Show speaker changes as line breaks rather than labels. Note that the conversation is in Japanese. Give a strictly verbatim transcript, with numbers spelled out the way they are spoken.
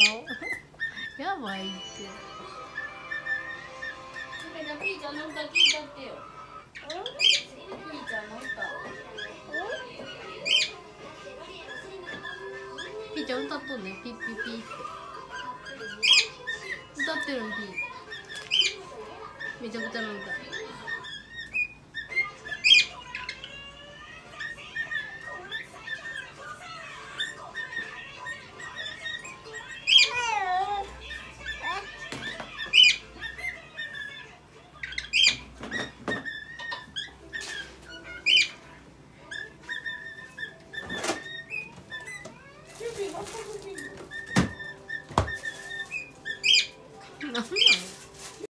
やばいって。
じゃあピーちゃんの歌聞いたってよ。ピーちゃんの歌。
ピーちゃん歌っとんね。ピッピッピッって歌ってるの。ピーめちゃくちゃの歌。なんなの？